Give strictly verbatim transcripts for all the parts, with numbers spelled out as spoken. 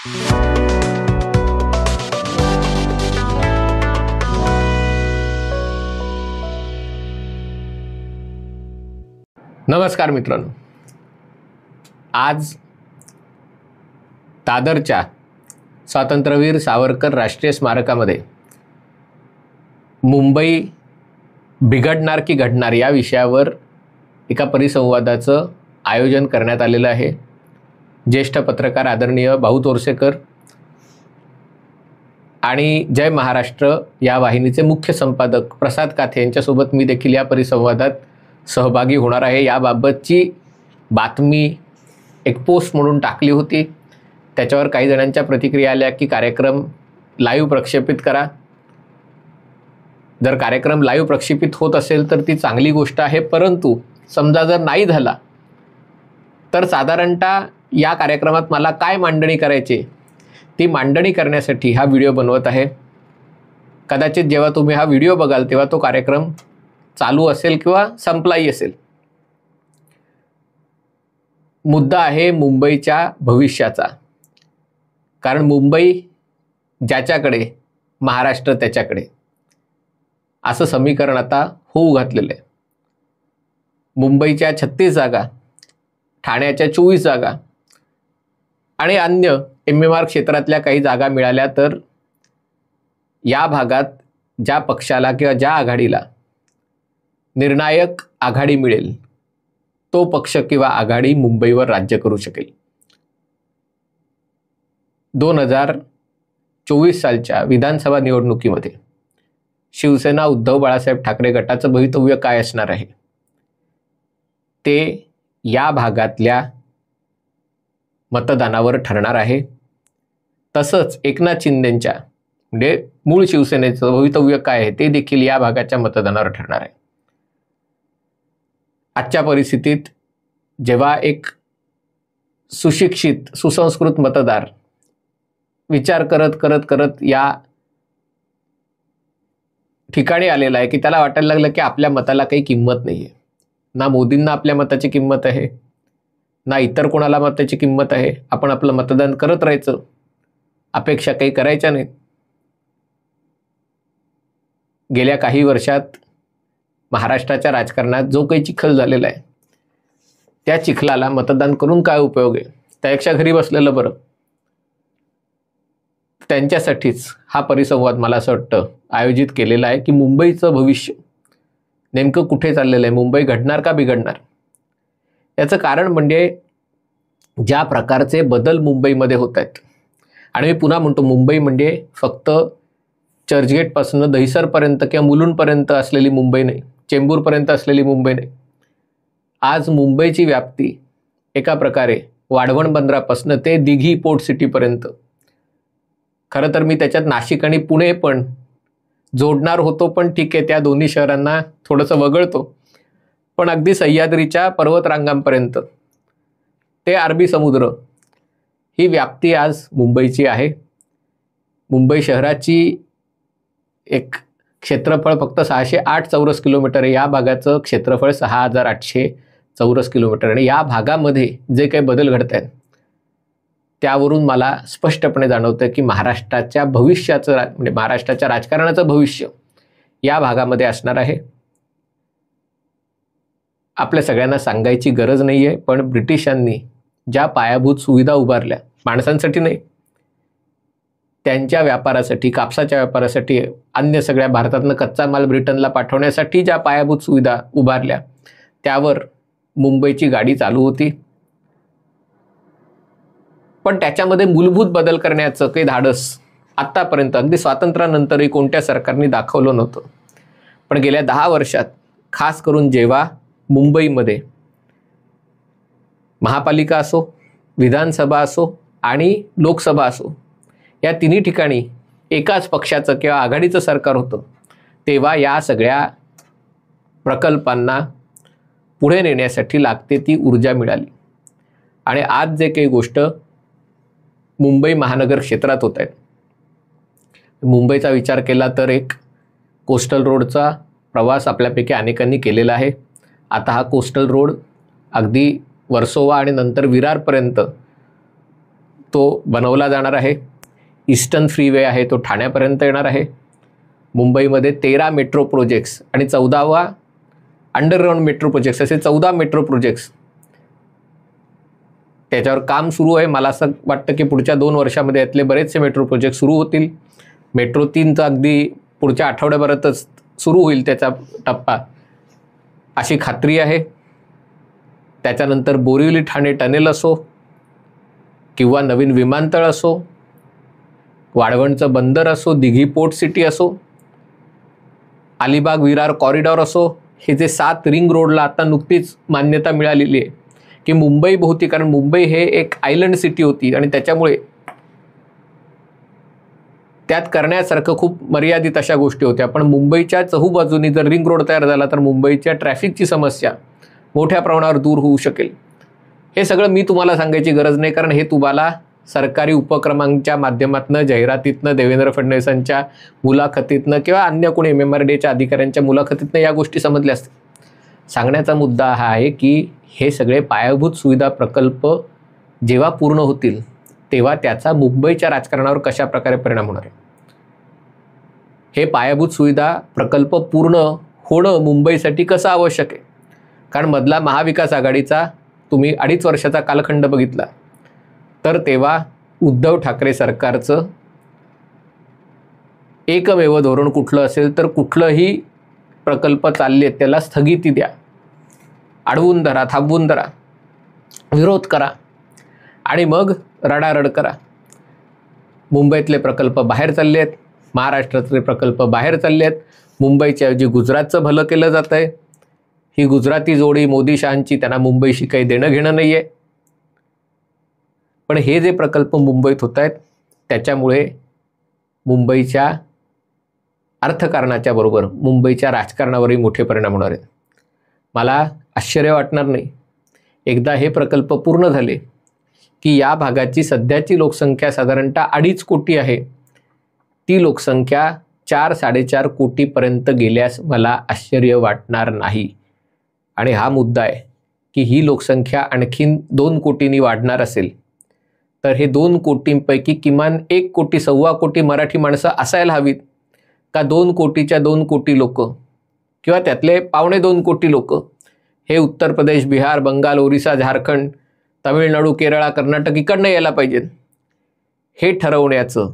नमस्कार मित्रांनो, आज दादरच्या स्वातंत्र्यवीर सावरकर राष्ट्रीय स्मारकामध्ये मुंबई बिघडणार की घडणार या विषयावर एका परिसंवादाचं आयोजन करण्यात आलेलं आहे। ज्येष्ठ पत्रकार आदरणीय भाऊ तोरसेकर आणि जय महाराष्ट्र या वाहिनीचे मुख्य संपादक प्रसाद काथे यांच्यासोबत मी देखील या परिसंवादात सहभागी होणार आहे। याबाबतची बातमी एक पोस्ट म्हणून टाकली होती, त्याच्यावर काही जणांच्या प्रतिक्रिया आल्या की कार्यक्रम लाईव्ह प्रक्षेपित करा। जर कार्यक्रम लाईव्ह प्रक्षेपित होत असेल तर ती चांगली गोष्ट आहे, परंतु समजा जर नाही झाला तर साधारणतः या कार्यक्रमात मला काय मांडणी करायची ती मांडणी करण्यासाठी हा व्हिडिओ बनवत आहे। कदाचित जेव्हा तुम्ही हा व्हिडिओ बघाल तेव्हा तो कार्यक्रम चालू असेल किंवा संपलाही असेल। मुद्दा आहे मुंबईच्या भविष्याचा, कारण मुंबई ज्याच्याकडे महाराष्ट्र त्याच्याकडे असं समीकरण आता होऊ घातलेलं आहे। मुंबईच्या छत्तीस जागा, ठाण्याच्या चोवीस जागा आणि अन्य एम एम आर क्षेत्रातल्या काही जागा मिळाल्या तर या भागात ज्या पक्षाला किंवा ज्या आघाडीला निर्णायक आघाडी मिळेल तो पक्ष किंवा आघाडी मुंबईवर राज्य करू शकेल। दोन हजार चोवीस सालच्या विधानसभा निवडणुकीमध्ये शिवसेना उद्धव बाळासाहेब ठाकरे गटाचं भवितव्य काय असणार आहे ते या भागातल्या मतदानावर ठरणार आहे। तसंच एकनाथ शिंदेंच्या म्हणजे मूळ शिवसेनेचं भवितव्य काय आहे ते देखील या भागाच्या मतदानावर ठरणार आहे। आजच्या परिस्थितीत जेव्हा एक सुशिक्षित सुसंस्कृत मतदार विचार करत करत करत या ठिकाणी आलेला आहे की त्याला वाटायला लागलं की आपल्या मताला काही किंमत नाही आहे, ना मोदींना आपल्या मताची किंमत आहे ना इतर कोणाला मताची किंमत आहे, आपण आपलं मतदान करत राहायचं, अपेक्षा काही करायच्या नाहीत। गेल्या काही वर्षात महाराष्ट्राच्या राजकारणात जो काही चिखल झालेला आहे त्या चिखलाला मतदान करून काय उपयोग आहे, त्यापेक्षा घरी बसलेलं बरं। त्यांच्यासाठीच हा परिसंवाद मला असं वाटतं आयोजित केलेला आहे की मुंबईचं भविष्य नेमकं कुठे चाललेलं आहे, मुंबई घडणार का बिघडणार। याचं कारण म्हणजे ज्या प्रकारचे बदल मुंबईमध्ये होत आहेत, आणि मी पुन्हा म्हणतो मुंबई म्हणजे फक्त चर्चगेटपासून दहिसरपर्यंत किंवा मुलुंडपर्यंत असलेली मुंबई नाही, चेंबूरपर्यंत असलेली मुंबई नाही। आज मुंबईची व्याप्ती एका प्रकारे वाढवण बंदरापासून ते दिघी पोर्ट सिटीपर्यंत, खरं तर मी त्याच्यात नाशिक आणि पुणे पण जोडणार होतो, पण ठीक आहे त्या दोन्ही शहरांना थोडंसं वगळतो, पण अगदी सह्याद्रीच्या पर्वतरांगांपर्यंत ते अरबी समुद्र ही व्याप्ती आज मुंबईची आहे। मुंबई शहराची एक क्षेत्रफळ फक्त सहाशे आठ चौरस किलोमीटर आहे, या भागाचं क्षेत्रफळ सहा हजार आठशे चौरस किलोमीटर। आणि या भागामध्ये जे काही बदल घडत आहेत त्यावरून मला स्पष्टपणे जाणवतं की महाराष्ट्राच्या भविष्याचं म्हणजे महाराष्ट्राच्या राजकारणाचं भविष्य या भागामध्ये असणार आहे। आपल्या सगळ्यांना सांगायची गरज नाही आहे, पण ब्रिटिशांनी ज्या पायाभूत सुविधा उभारल्या माणसांसाठी नाही, त्यांच्या व्यापारासाठी, कापसाच्या व्यापारासाठी, अन्य सगळ्या भारतातनं कच्चा माल ब्रिटनला पाठवण्यासाठी ज्या पायाभूत सुविधा उभारल्या त्यावर मुंबईची गाडी चालू होती। पण त्याच्यामध्ये मूलभूत बदल करण्याचं काही धाडस आत्तापर्यंत अगदी स्वातंत्र्यानंतरही कोणत्या सरकारने दाखवलं नव्हतं। पण गेल्या दहा वर्षात खास करून जेव्हा मुंबईमध्ये महापालिका असो, विधानसभा असो आणि लोकसभा असो या तिन्ही ठिकाणी एकाच पक्षाचं किंवा आघाडीचं सरकार होतं, तेव्हा या सगळ्या प्रकल्पांना पुढे नेण्यासाठी लागते ती ऊर्जा मिळाली। आणि आज जे काही गोष्ट मुंबई महानगर क्षेत्रात होत आहेत, मुंबईचा विचार केला तर एक कोस्टल रोडचा प्रवास आपल्यापैकी अनेकांनी केलेला आहे। आता हा कोस्टल रोड अगदी वर्सोवा आणि नंतर विरारपर्यंत तो बनवला जाणार आहे. ईस्टर्न फ्रीवे आहे तो ठाण्यापर्यंत येणार आहे. मुंबईमध्ये तेरा मेट्रो प्रोजेक्ट्स आणि चौदावा अंडरग्राऊंड मेट्रो प्रोजेक्ट्स असे चौदा मेट्रो प्रोजेक्ट्स त्याच्यावर काम सुरू आहे. मला असं वाटतं की पुढच्या दोन वर्षामध्ये यातले बरेचसे मेट्रो प्रोजेक्ट सुरू होतील. मेट्रो तीन तर अगदी पुढच्या आठवड्याभरातच सुरू होईल त्याचा टप्पा अशी खात्री आहे. त्याच्यानंतर बोरिवली ठाणे टनेल असो किंवा नवीन विमानतळ असो, वाळवंटचं बंदर असो, दिघी पोर्ट सिटी असो, अलिबाग विरार कॉरिडॉर असो, हे जे सात रिंग रोडला आता नुकतीच मान्यता मिळालेली आहे की मुंबई भोवती, कारण मुंबई हे एक आयलंड सिटी होती आणि त्याच्यामुळे त्यात करण्यासारखं खूप मर्यादित अशा गोष्टी होत्या. पण मुंबईच्या चहूबाजूनी जर रिंग रोड तयार झाला तर मुंबईच्या ट्रॅफिकची समस्या मोठ्या प्रमाणावर दूर होऊ शकेल. हे सगळं मी तुम्हाला सांगायची गरज नाही, कारण हे तुम्हाला सरकारी उपक्रमांच्या माध्यमातून, जाहिरातीतनं, देवेंद्र फडणवीसांच्या मुलाखतीतनं किंवा अन्य कोणी एम एम आर डीच्या अधिकाऱ्यांच्या मुलाखतीतनं या गोष्टी समजल्या असतील. सांगण्याचा मुद्दा हा आहे की हे सगळे पायाभूत सुविधा प्रकल्प जेव्हा पूर्ण होतील तेव्हा त्याचा मुंबईच्या राजकारणावर कशा प्रकारे परिणाम होणार आहे. हे पायाभूत सुविधा प्रकल्प पूर्ण होणं मुंबईसाठी कसं आवश्यक आहे, कारण मधला महाविकास आघाडीचा तुम्ही अडीच वर्षाचा कालखंड बघितला तर तेव्हा उद्धव ठाकरे सरकारचं एकमेव धोरण कुठलं असेल तर कुठलंही प्रकल्प चालले त्याला स्थगिती द्या, अडवून धरा, थांबवून धरा, विरोध करा आणि मग रडारड करा. मुंबईतले प्रकल्प बाहेर चालले आहेत, महाराष्ट्रातले प्रकल्प बाहेर चालले आहेत. मुंबईच्या ऐवजी गुजरातचं भलं केलं जात आहे. ही गुजराती जोडी मोदी शहांची, त्यांना मुंबईशी काही देणं घेणं नाही आहे. पण हे जे प्रकल्प मुंबईत होत आहेत त्याच्यामुळे मुंबईच्या अर्थकारणाच्या बरोबर मुंबईच्या राजकारणावरही मोठे परिणाम होणार आहेत. मला आश्चर्य वाटणार नाही एकदा हे प्रकल्प पूर्ण झाले की या भागाची सध्याची लोकसंख्या साधारणतः अडीच कोटी आहे, ती लोकसंख्या चार साडेचार कोटीपर्यंत गेल्यास मला आश्चर्य वाटणार नाही. आणि हा मुद्दा आहे की ही लोकसंख्या आणखीन दोन कोटींनी वाढणार असेल तर हे दोन कोटींपैकी किमान एक कोटी सव्वा कोटी मराठी माणसं असायला हवीत का दोन कोटीच्या दोन कोटी लोक किंवा त्यातले पावणे दोन कोटी लोक हे उत्तर प्रदेश, बिहार, बंगाल, ओरिसा, झारखंड, तमिळनाडू, केरळ, कर्नाटक इकडनं यायला पाहिजेत हे ठरवण्याचं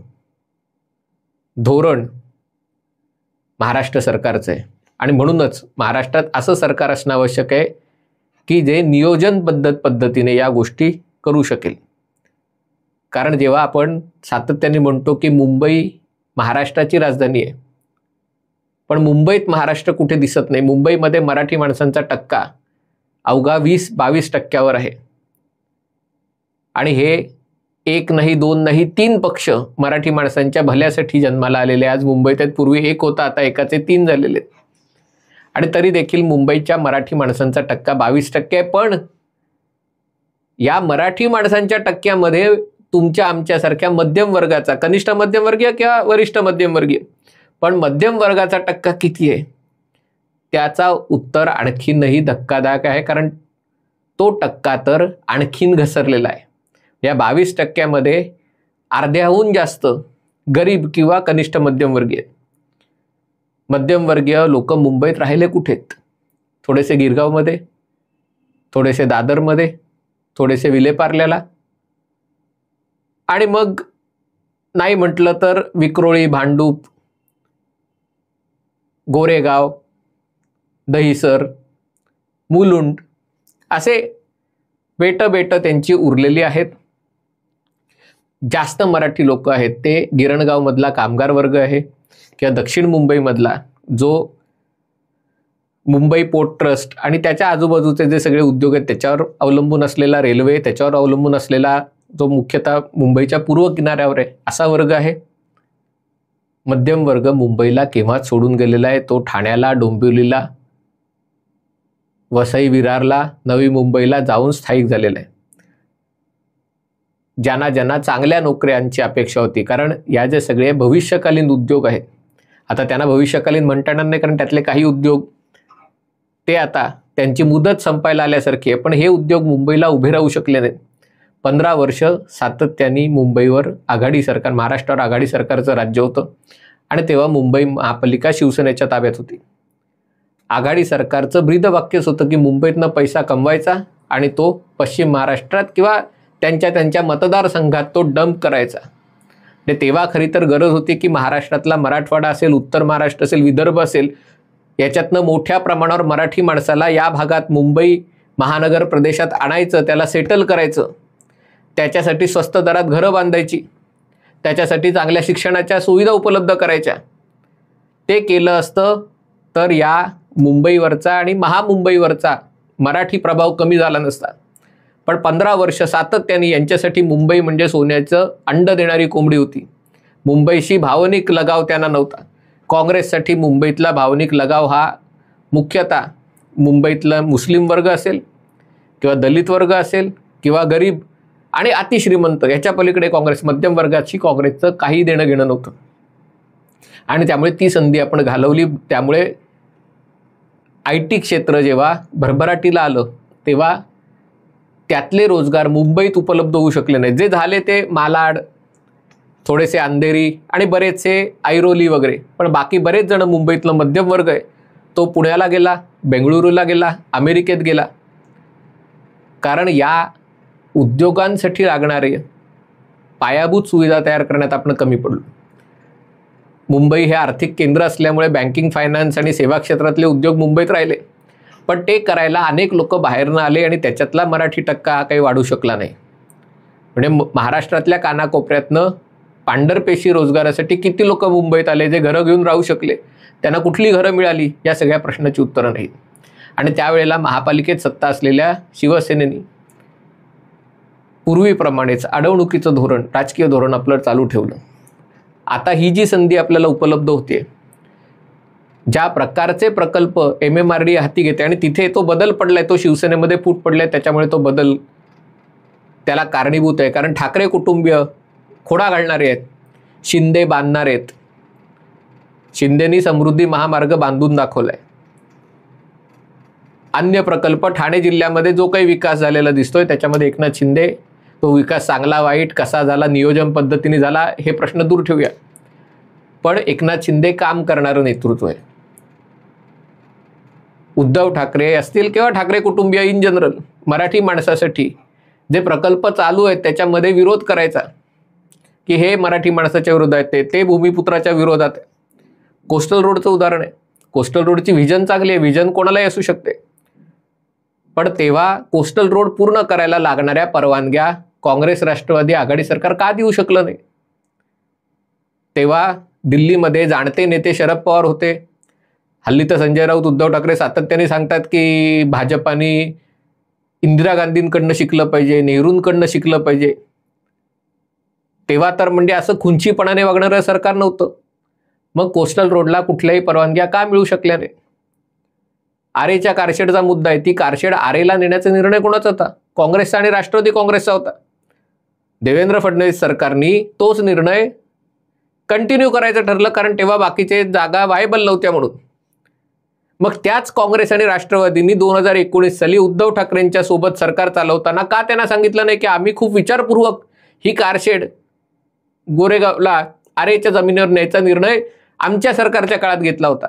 धोरण महाराष्ट्र सरकारचं आहे. आणि म्हणूनच महाराष्ट्रात असं सरकार असणं आवश्यक आहे की जे नियोजनबद्ध पद्धतीने या गोष्टी करू शकेल. कारण जेव्हा आपण सातत्याने म्हणतो की मुंबई महाराष्ट्राची राजधानी आहे, पण मुंबईत महाराष्ट्र कुठे दिसत नाही. मुंबईमध्ये मराठी माणसांचा टक्का अवघा वीस बावीस टक्क्यावर आहे आणि हे एक नाही, दोन नाही, तीन पक्ष मराठी माणसांच्या भल्यासाठी जन्माला आलेले. आज मुंबईत पूर्वी एक होता, आता एकाचे तीन झालेले आहेत. आणि तरी देखील मुंबईच्या मराठी माणसांचा टक्का बावीस टक्के आहे. पण या मराठी माणसांच्या टक्क्यामध्ये तुमच्या आमच्यासारख्या मध्यम वर्गाचा, कनिष्ठ मध्यमवर्गीय किंवा वरिष्ठ मध्यमवर्गीय, पण मध्यम वर्गाचा टक्का किती आहे त्याचा उत्तर आणखीनही धक्कादायक आहे. कारण तो टक्का तर आणखीन घसरलेला आहे. या बावीस टक्क्यामध्ये अर्ध्याहून जास्त गरीब किंवा कनिष्ठ मध्यमवर्गीय. मध्यमवर्गीय लोक मुंबईत राहिले कुठेत? थोडेसे गिरगावमध्ये, थोडेसे दादरमध्ये, थोडेसे विलेपार्ल्याला, आणि मग नाही म्हटलं तर विक्रोळी, भांडूप, गोरेगाव, दहिसर, मुलुंड असे बेट बेट त्यांची उरलेली आहेत. जास्त मराठी लोक आहेत ते गिरणगावमधला कामगार वर्ग आहे किंवा दक्षिण मुंबईमधला जो मुंबई पोर्ट ट्रस्ट आणि त्याच्या आजूबाजूचे जे सगळे उद्योग आहेत त्याच्यावर अवलंबून असलेला रेल्वे, त्याच्यावर अवलंबून असलेला जो मुख्यतः मुंबईच्या पूर्व किनाऱ्यावर आहे असा वर्ग आहे. मध्यम वर्ग मुंबईला केव्हाच सोडून गेलेला आहे. तो ठाण्याला, डोंबिवलीला, वसई विरारला, नवी मुंबईला जाऊन स्थायिक झालेला आहे. ज्यांना ज्यांना चांगल्या नोकऱ्यांची अपेक्षा होती, कारण या जे सगळे भविष्यकालीन उद्योग आहेत, आता त्यांना भविष्यकालीन म्हणता येणार नाही कारण त्यातले काही उद्योग ते आता त्यांची मुदत संपायला आल्यासारखी आहे, पण हे उद्योग मुंबईला उभे राहू शकले नाहीत. पंधरा वर्ष सातत्याने मुंबईवर आघाडी सरकार, महाराष्ट्रावर आघाडी सरकारचं राज्य होतं आणि तेव्हा मुंबई महापालिका शिवसेनेच्या ताब्यात होती. आघाडी सरकारचं ब्रीदवाक्यच होतं की मुंबईतनं पैसा कमवायचा आणि तो पश्चिम महाराष्ट्रात किंवा त्यांच्या त्यांच्या मतदारसंघात तो डंप करायचा. आणि तेव्हा खरी तर गरज होती की महाराष्ट्रातला मराठवाडा असेल, उत्तर महाराष्ट्र असेल, विदर्भ असेल, याच्यातनं मोठ्या प्रमाणावर मराठी माणसाला या भागात मुंबई महानगर प्रदेशात आणायचं, त्याला सेटल करायचं. त्याच्यासाठी स्वस्त दरात घरं बांधायची, त्याच्यासाठी चांगल्या शिक्षणाच्या सुविधा उपलब्ध करायच्या. ते केलं असतं तर या मुंबईवरचा आणि महामुंबईवरचा मराठी प्रभाव कमी झाला नसता. पण पंधरा वर्ष सातत्याने यांच्यासाठी मुंबई म्हणजे सोन्याचं अंड देणारी कोंबडी होती. मुंबईशी भावनिक लगाव त्यांना नव्हता. काँग्रेससाठी मुंबईतला भावनिक लगाव हा मुख्यतः मुंबईतला मुस्लिम वर्ग असेल किंवा दलित वर्ग असेल किंवा गरीब आणि अतिश्रीमंत, याच्या पलीकडे काँग्रेस मध्यम वर्गाची काँग्रेसचं काही देणं घेणं नव्हतं. आणि त्यामुळे ती संधी आपण घालवली. त्यामुळे आय टी क्षेत्र जेव्हा भरभराटीला आलं तेव्हा त्यातले रोजगार मुंबईत उपलब्ध होऊ शकले नाही. जे झाले ते मालाड, थोडेसे अंधेरी आणि बरेचसे ऐरोली वगैरे. पण बाकी बरेच जण मुंबईतलं मध्यम वर्ग आहे तो पुण्याला गेला, बेंगळुरूला गेला, अमेरिकेत गेला. कारण या उद्योगांसाठी लागणारे पायाभूत सुविधा तयार करण्यात आपण कमी पडलो. मुंबई हे आर्थिक केंद्र असल्यामुळे बँकिंग, फायनान्स आणि सेवा क्षेत्रातले उद्योग मुंबईत राहिले. पण ते करायला अनेक लोक बाहेरनं आले आणि त्याच्यातला मराठी टक्का हा काही वाढू शकला नाही. म्हणजे महाराष्ट्रातल्या कानाकोपऱ्यातनं पांढरपेशी रोजगारासाठी किती लोक मुंबईत आले जे घरं घेऊन राहू शकले, त्यांना कुठली घरं मिळाली, या सगळ्या प्रश्नाची उत्तरं नाहीत. आणि त्यावेळेला महापालिकेत सत्ता असलेल्या शिवसेनेने पूर्वीप्रमाणेच अडवणुकीचं धोरण, राजकीय धोरण आपलं चालू ठेवलं. आता ही जी संधी आपल्याला उपलब्ध होते, ज्या प्रकारचे प्रकल्प एम एम आर डी हाती घेते आणि तिथे तो बदल पडलाय, तो शिवसेनेमध्ये फूट पडलाय, त्याच्यामुळे तो बदल त्याला कारणीभूत आहे. कारण ठाकरे कुटुंबीय खोडा घालणारे आहेत, शिंदे बांधणारे आहेत. शिंदेनी समृद्धी महामार्ग बांधून दाखवलाय. अन्य प्रकल्प ठाणे जिल्ह्यामध्ये जो काही विकास झालेला दिसतोय त्याच्यामध्ये एकनाथ शिंदे, तो विकास चांगला वाईट कसा झाला, नियोजन पद्धतीने झाला, हे प्रश्न दूर ठेवूया. पण एकनाथ शिंदे काम करणारं नेतृत्व आहे. उद्धव ठाकरे असतील किंवा ठाकरे कुटुंबीय इन जनरल, मराठी माणसासाठी जे प्रकल्प चालू आहेत त्याच्यामध्ये विरोध करायचा की हे मराठी माणसाच्या विरोधात आहे, ते भूमिपुत्राच्या विरोधात आहे. कोस्टल रोडचं उदाहरण आहे. कोस्टल रोडची व्हिजन चांगली आहे, व्हिजन कोणालाही असू शकते. पण तेव्हा कोस्टल रोड पूर्ण करायला लागणाऱ्या परवानग्या काँग्रेस राष्ट्रवादी आघाडी सरकार का देऊ शकलं नाही? तेव्हा दिल्लीमध्ये जाणते नेते शरद पवार होते. हल्ली तर संजय राऊत, उद्धव ठाकरे सातत्याने सांगतात की भाजपाने इंदिरा गांधींकडनं शिकलं पाहिजे, नेहरूंकडनं शिकलं पाहिजे. तेव्हा तर म्हणजे असं खुंचीपणाने वागणारं सरकार नव्हतं. मग कोस्टल रोडला कुठल्याही परवानग्या का मिळू शकल्या नाही? आरेच्या कारशेडचा मुद्दा आहे. ती कारशेड आरेला नेण्याचा निर्णय कोणाचा होता? काँग्रेसचा आणि राष्ट्रवादी काँग्रेसचा होता. देवेंद्र फडणवीस सरकारने तोच निर्णय कंटिन्यू करायचं ठरलं, कारण तेव्हा बाकीचे जागा वायबल नव्हत्या म्हणून. मग त्याच काँग्रेस आणि राष्ट्रवादींनी दोन हजार एकोणीस साली उद्धव ठाकरेंच्या सोबत सरकार चालवताना का त्यांना सांगितलं नाही की आम्ही खूप विचारपूर्वक ही कारशेड गोरेगावला आरेच्या जमिनीवर न्यायचा निर्णय आमच्या सरकारच्या काळात घेतला होता?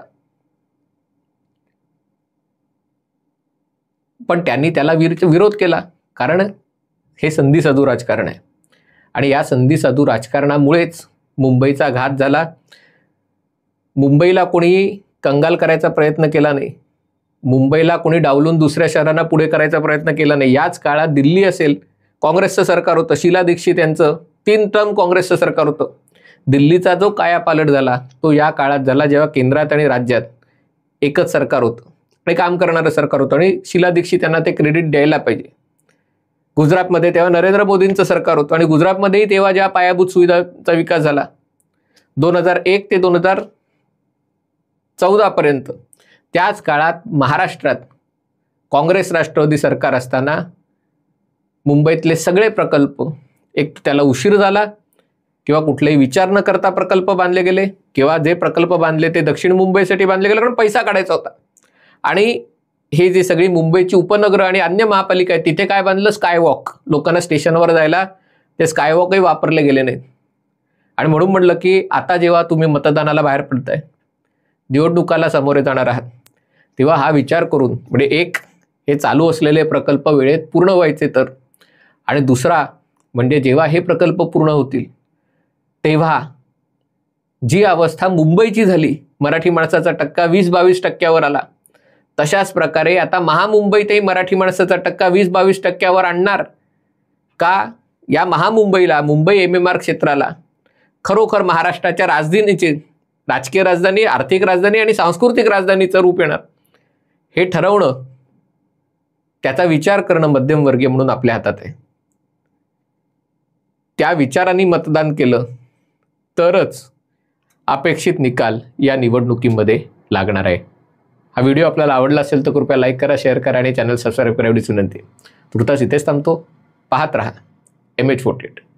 पण त्यांनी त्याला विरोध केला, कारण हे संधिसाधू राजकारण आहे. आणि या संधिसाधू राजकारणामुळेच मुंबईचा घात झाला. मुंबईला कोणी कंगाल करायचा प्रयत्न केला नाही. मुंबईला कोणी डावलून दुसऱ्या शहरांना पुढे करायचा प्रयत्न केला नाही. याच काळात दिल्ली असेल, काँग्रेसचं सरकार होतं. शीला दीक्षित यांचं तीन टर्म काँग्रेसचं सरकार होतं. दिल्लीचा जो कायापालट झाला तो या काळात झाला जेव्हा केंद्रात आणि राज्यात एकच सरकार होतं आणि काम करणारं सरकार होतं. आणि शीला दीक्षित यांना ते क्रेडिट द्यायला पाहिजे. गुजरातमध्ये तेव्हा नरेंद्र मोदींचं सरकार होतं आणि गुजरातमध्येही तेव्हा ज्या पायाभूत सुविधांचा विकास झाला दोन हजार एक ते दोन हजार चौदा पर्यंत, त्याच काळात महाराष्ट्रात काँग्रेस राष्ट्रवादी सरकार असताना मुंबईतले सगळे प्रकल्प, एक त्याला उशीर झाला किंवा कुठलाही विचार न करता प्रकल्प बांधले गेले, किंवा जे प्रकल्प बांधले ते दक्षिण मुंबईसाठी बांधले गेले कारण पैसा काढायचा होता. आणि हे जे सगळी मुंबईची उपनगरं आणि अन्य महापालिका आहेत तिथे काय बांधलं, स्कायवॉक. लोकांना स्टेशनवर जायला ते स्कायवॉकही वापरले गेले नाहीत. आणि म्हणून म्हटलं की आता जेव्हा तुम्ही मतदानाला बाहेर पडताय, निवडणुकाला सामोरे जाणार आहात, तेव्हा हा विचार करून, म्हणजे एक हे चालू असलेले प्रकल्प वेळेत पूर्ण व्हायचे तर, आणि दुसरा म्हणजे जेव्हा हे प्रकल्प पूर्ण होतील तेव्हा जी अवस्था मुंबईची झाली, मराठी माणसाचा टक्का वीस बावीस टक्क्यावर आला, तशाच प्रकारे आता महामुंबईतही मराठी माणसाचा टक्का वीस बावीस टक्क्यावर आणणार का? या महामुंबईला, मुंबई एम एम आर क्षेत्राला खरोखर महाराष्ट्राच्या राजधानीचे, राजकीय राजधानी, आर्थिक राजधानी आणि सांस्कृतिक राजधानीचं रूप येणार हे ठरवणं, त्याचा विचार करणं मध्यमवर्गीय म्हणून आपल्या हातात आहे. त्या विचारांनी मतदान केलं तरच अपेक्षित निकाल या निवडणुकीमध्ये लागणार आहे. हा व्हिडिओ आपल्याला आवडला असेल तर कृपया लाईक करा, शेअर करा आणि चॅनल सबस्क्राईब करा एवढीच विनंती. तुर्तास इथेच थांबतो. पाहत रहा एम एच फोर्टी एट.